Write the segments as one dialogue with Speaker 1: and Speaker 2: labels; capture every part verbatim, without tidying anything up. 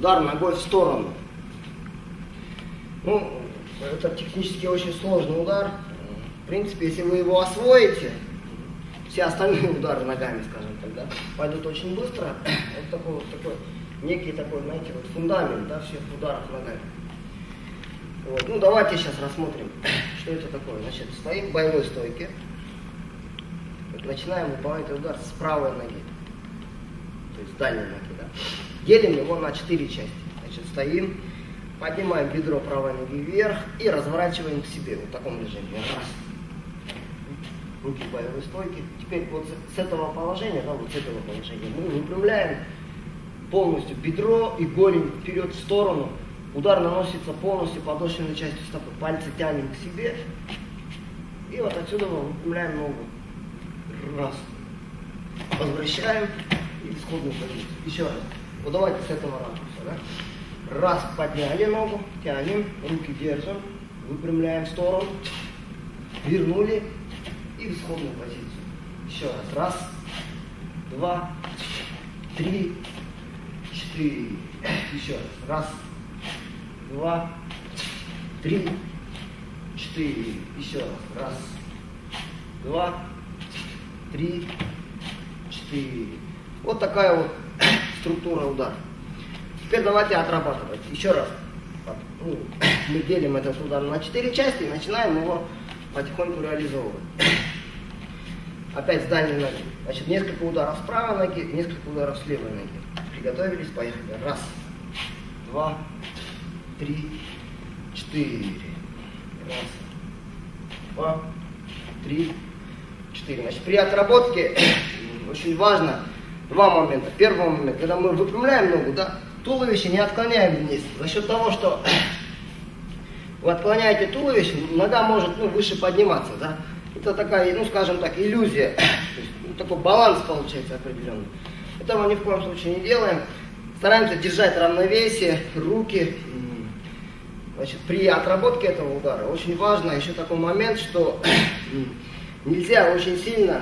Speaker 1: удар ногой в сторону. Ну, это технически очень сложный удар. В принципе, если вы его освоите, все остальные удары ногами, скажем так, да, пойдут очень быстро. Это такой, вот такой некий такой, знаете, вот фундамент, да, всех ударов ногами. Вот. Ну, давайте сейчас рассмотрим, что это такое. Значит, стоим в боевой стойке. Вот, начинаем выполнять удар с правой ноги, то есть с дальней ноги, да. Делим его на четыре части. Значит, стоим, поднимаем бедро правой ноги вверх и разворачиваем к себе вот в таком режиме. Раз. Руки в боевой стойке. Теперь вот с этого положения, да, вот с этого положения мы выпрямляем полностью бедро и голень вперед в сторону. Удар наносится полностью подошвенной частью стопы. Пальцы тянем к себе. И вот отсюда мы выпрямляем ногу. Раз. Возвращаем и в исходную позицию. Еще раз. Вот давайте с этого ракурса, да. Раз, подняли ногу, тянем, руки держим, выпрямляем в сторону, вернули и в исходную позицию. Еще раз. Раз, два, три, четыре. Еще раз. Раз, два, три, четыре. Еще раз. Раз, два, три, четыре. Вот такая вот структура удара. Теперь давайте отрабатывать. Еще раз. Ну, мы делим этот удар на четыре части и начинаем его потихоньку реализовывать. Опять с дальней ноги. Значит, несколько ударов с правой ноги, несколько ударов с левой ноги. Приготовились, поехали. Раз, два, три, четыре. Раз, два, три, четыре. Значит, при отработке очень важно два момента. Первый момент, когда мы выпрямляем ногу, да, туловище не отклоняем вниз. За счет того, что вы отклоняете туловище, нога может, ну, выше подниматься, да. Это такая, ну, скажем так, иллюзия. То есть, ну, такой баланс получается определенный. Этого ни в коем случае не делаем. Стараемся держать равновесие, руки. Значит, при отработке этого удара очень важно еще такой момент, что нельзя очень сильно,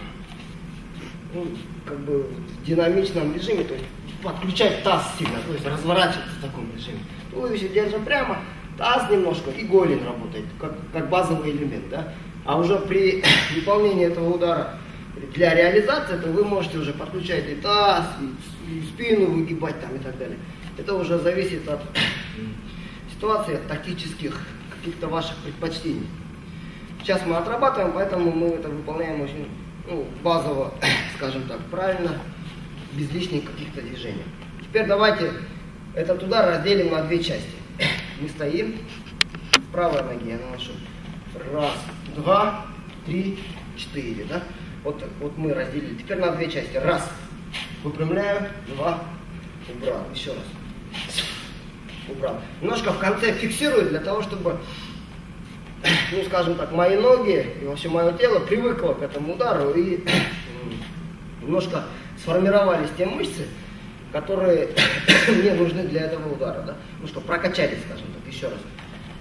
Speaker 1: ну, как бы в динамичном режиме, то есть подключать таз сильно, то есть разворачиваться в таком режиме. Туловище держим прямо, таз немножко и голень работает, как, как базовый элемент, да. А уже при выполнении этого удара для реализации, то вы можете уже подключать и таз, и, и спину выгибать там и так далее. Это уже зависит от ситуации, от тактических каких-то ваших предпочтений. Сейчас мы отрабатываем, поэтому мы это выполняем очень, ну, базово, скажем так, правильно, без лишних каких-то движений. Теперь давайте этот удар разделим на две части. Мы стоим, в правой ноге я наношу. Раз, два, три, четыре, да? Вот, вот мы разделили. Теперь на две части. Раз, выпрямляю, два, убрал. Еще раз. Убрал. Немножко в конце фиксирую для того, чтобы, ну, скажем так, мои ноги и вообще мое тело привыкло к этому удару и немножко сформировались те мышцы, которые мне нужны для этого удара, да? Немножко прокачались, скажем так, еще раз.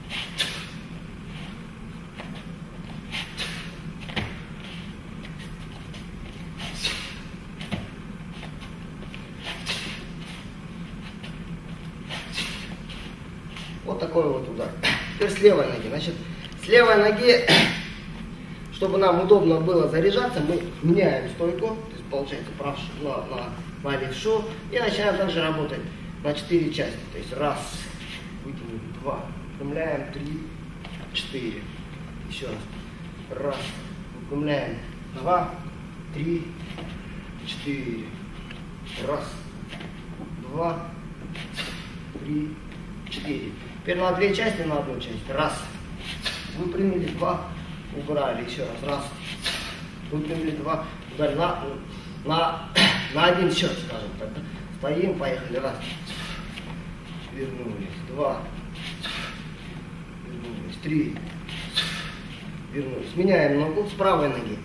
Speaker 1: Вот такой вот удар. Теперь с левой ноги. Значит, с левой ноги, чтобы нам удобно было заряжаться, мы меняем стойку. То есть получается правшу на, на, на левшу. И начинаем также работать на четыре части. То есть раз, вытянем, два, выпрямляем, три, четыре. Еще раз. Раз, выпрямляем, два, три, четыре. Раз, два, три, четыре. Теперь на две части, на одну часть. Раз. Выпрямили, два. Убрали. Еще раз. Раз. Выпрямили, два. Ударили. На, на, на один счет, скажем так. Стоим, поехали. Раз. Вернулись. Два. Вернулись. Три. Вернулись. Меняем ногу с правой ноги.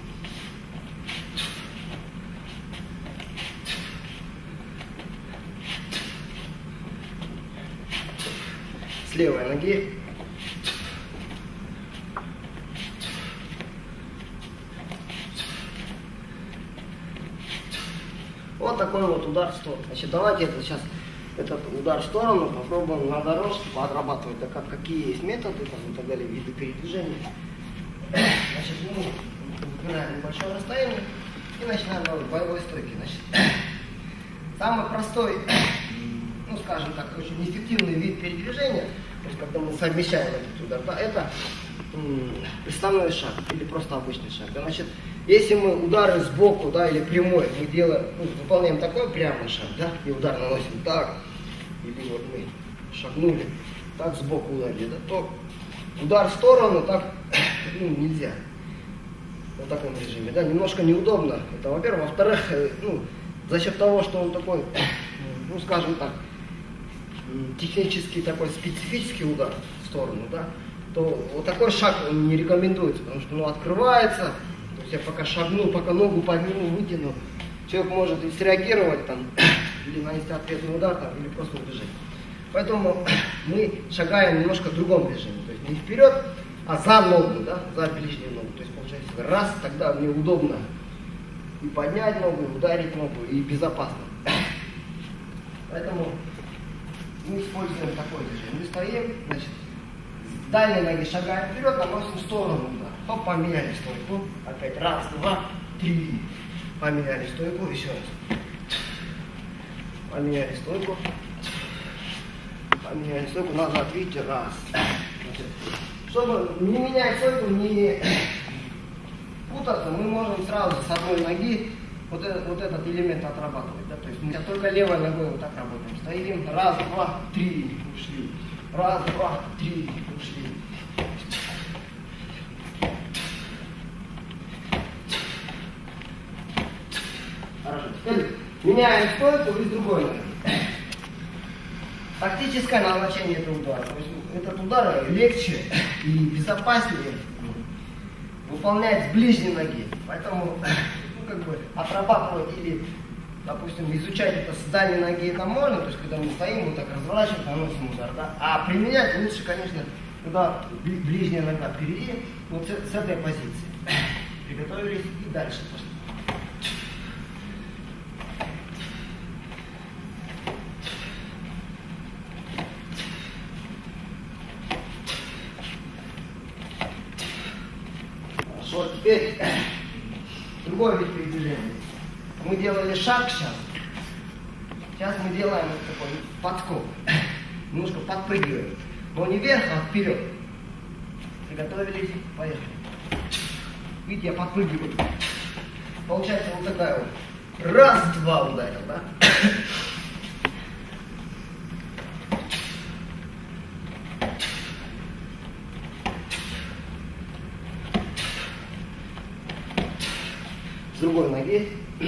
Speaker 1: С левой ноги. Вот такой вот удар в сторону. Значит, давайте это сейчас этот удар в сторону, попробуем на дорожке поотрабатывать, да, как, какие есть методы там, и так далее, виды передвижения. Значит, мы выбираем небольшое расстояние и начинаем делать боевой стойки. Значит, самый простой, ну скажем так, очень эффективный вид передвижения, то есть когда мы совмещаем этот удар, да, это м, приставной шаг или просто обычный шаг. Да, значит, если мы удары сбоку, да, или прямой, мы делаем, ну, выполняем такой прямой шаг, да, и удар наносим так, или вот мы шагнули, так сбоку ударили, да, то удар в сторону так, ну, нельзя. В таком режиме, да, немножко неудобно. Это, во-первых, во-вторых, ну, за счет того, что он такой, ну, скажем так, технический такой специфический удар в сторону, да, то вот такой шаг он не рекомендуется, потому что, ну, открывается. То есть я пока шагну, пока ногу подниму, вытяну, человек может и среагировать там, или нанести ответный удар, там, или просто убежать. Поэтому мы шагаем немножко в другом режиме. То есть не вперед, а за ногу, да, за ближнюю ногу. То есть получается раз, тогда мне удобно и поднять ногу, и ударить ногу, и безопасно. Поэтому мы используем такой режим. Мы стоим, значит, с дальней ноги шагаем вперед, наносим в сторону удар. Хоп, поменяли стойку. Опять раз, два, три. Поменяли стойку, еще раз. Поменяли стойку. Поменяли стойку, назад, видите, раз. Значит, чтобы не менять стойку, не путаться, мы можем сразу с одной ноги вот этот, вот этот элемент отрабатывать. Да? То есть мы только левой ногой вот так работаем. Стоим, раз, два, три, ушли. Раз, два, три, ушли. Хорошо. Теперь меняем стойку и с другой ноги. Тактическое назначение этого удара. То есть этот удар легче и безопаснее выполнять с ближней ноги. Поэтому, ну, как бы отрабатывать или, допустим, изучать это с дальней ноги это можно, то есть когда мы стоим, вот так разворачиваем, наносим удар, да? А применять лучше, конечно, когда ближняя нога впереди, вот с, с этой позиции. Приготовились и дальше пошли. Вот теперь другой вид передвижения. Мы делали шаг сейчас. Сейчас мы делаем такой подскок. Немножко подпрыгиваем. Но не вверх, а вперед. Приготовились, поехали. Видите, я подпрыгиваю. Получается вот такая вот. Раз, два ударил, да? С другой ноги.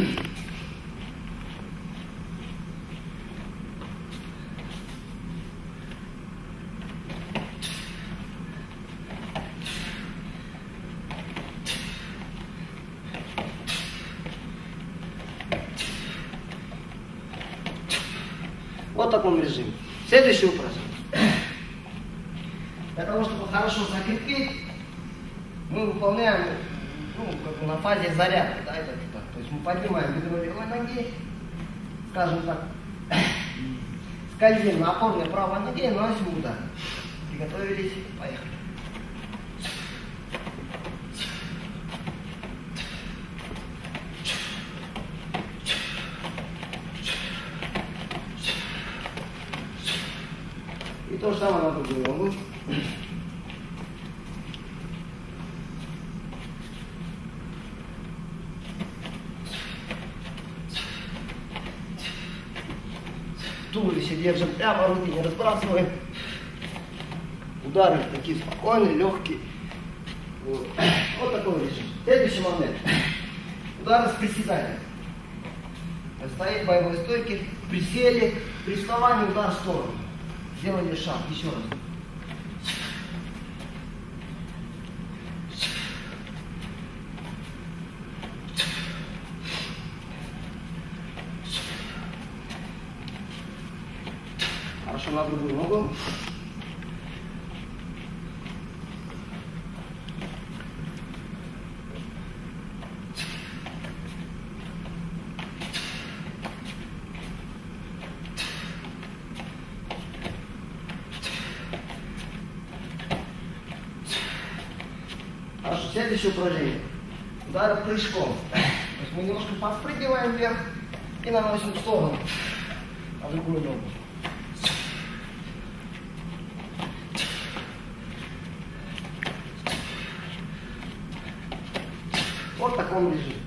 Speaker 1: Вот в таком режиме. Следующее упражнение. Для того, чтобы хорошо закрепить, мы выполняем, ну, как бы на фазе зарядки, да, это, это. То есть мы поднимаем бедро левой ноги, скажем так, скользим на опорной правой ноге и наносим удар. Приготовились, поехали. И то же самое на другую ногу. Туловище держим прямо, руки не разбрасываем. Удары такие спокойные, легкие. Вот, вот такой режим. Следующий момент. Удары с приседанием. Стоит в боевой стойке, присели, при вставании удар в сторону. Сделали шаг, еще раз. Хорошо, на другую ногу. Хорошо, следующее упражнение. Удары прыжком. То есть мы немножко подпрыгиваем вверх и наносим в сторону, на другую ногу. Вот в таком режиме.